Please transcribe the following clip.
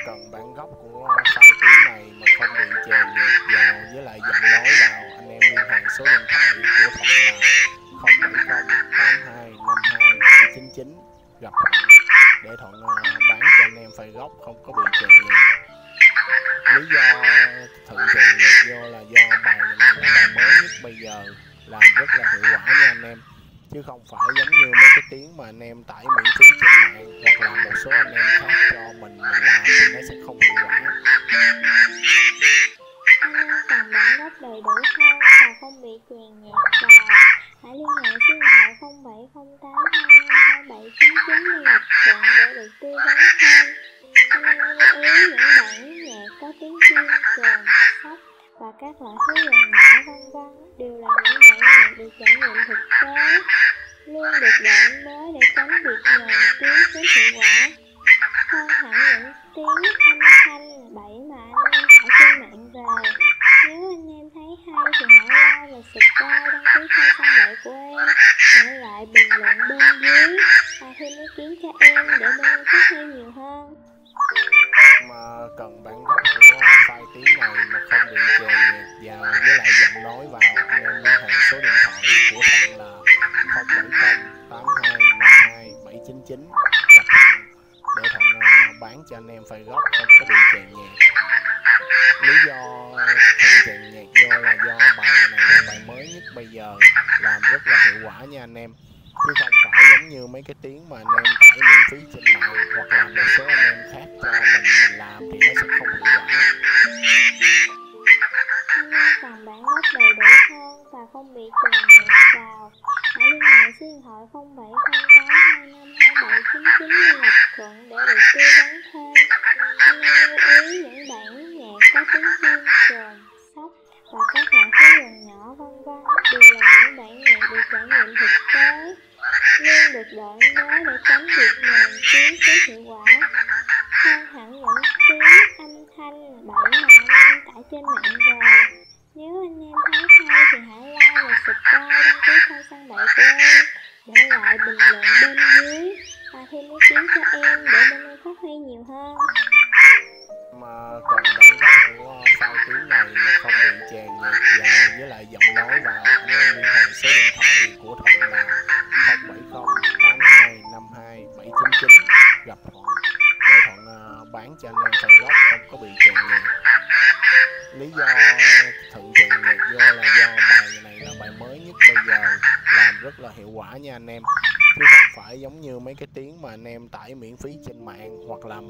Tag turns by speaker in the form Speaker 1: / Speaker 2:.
Speaker 1: cần bản gốc của file tiếng này mà không bị chèn nhạc vào với lại giọng nói vào, anh em liên hệ số điện thoại của Thuận là 07082527799 gặp Thuận để Thuận bán cho anh em file gốc không có bị chèn nhạc. Lý do Thuận chèn nhạc vô là do bài này là bài mới nhất bây giờ, làm rất là hiệu quả nha anh em, chứ không phải giống như mấy cái tiếng mà anh em tải miễn phí trên mạng hoặc là một số anh em khác cho mình làm thì nó sẽ không hiệu quả.
Speaker 2: Anh em cần bản gốc đầy đủ hơn và không bị chèn nhạc vào, hãy liên hệ số điện thoại 0708252799 để gặp Thuận để được tư vấn thêm. Anh em lưu ý những bản nhạc có tiếng chuông, kèn, sóc và các loại thứ dần nhỏ vân vân đều là những bản nhạc được trải nghiệm thực tế, luôn được đổi mới để tránh việc nhờn tiếng kém hiệu quả. Hơn hẳn những tiếng âm thanh bậy mà anh em tải trên mạng về. Nếu anh em thấy hay thì hãy like và subscribe, đăng ký kênh Săn Bậy của em, để lại bình luận bên dưới và thêm ý kiến cho em để bên em phát huy nhiều hơn.
Speaker 1: Mà cần bản gốc của file tiếng này mà không bị chèn nhạc vào với lại giọng nói vào, anh em liên hệ số điện thoại của Thuận là 07082527799 gặp Thuận để Thuận bán cho anh em file gốc không có bị chèn nhạc. Lý do Thuận chèn nhạc vô là do bài này là bài mới nhất bây giờ, làm rất là hiệu quả nha anh em, chứ không phải giống như mấy cái tiếng mà anh em tải miễn phí trên mạng hoặc là một số anh em khác cho mình làm thì nó sẽ không hiệu quả.
Speaker 2: Anh em cần bản gốc đầy đủ hơn và không bị chèn nhạc vào, hãy liên hệ số điện thoại 0708252799 để gặp Thuận để được tư vấn thêm. Anh em lưu ý những bản nhạc có tiếng chuông, kèn, sóc và các loại thứ dần nhỏ vân vân đều là những bản nhạc được trải nghiệm thực tế, luôn được đổi mới để tránh việc nhờn tiếng kém hiệu quả. Hơn hẳn những tiếng âm thanh bậy mà anh em tải trên mạng về. Nếu anh em thấy hay thì hãy like và subscribe, đăng ký kênh Săn Bậy của em, để lại bình luận bên dưới và thêm ý kiến cho em để bên em phát huy nhiều hơn.
Speaker 1: Mà cần bản gốc của file tiếng này mà không bị chèn nhạc vào với lại giọng nói vào, anh em liên hệ số điện thoại của Thuận là 07082527799 gặp Thuận để Thuận bán cho anh em file gốc không có bị chèn nhạc. Lý do Thuận chèn nhạc vô là do bài này là bài mới nhất bây giờ, làm rất là hiệu quả nha anh em, chứ không phải giống như mấy cái tiếng mà anh em tải miễn phí trên mạng hoặc là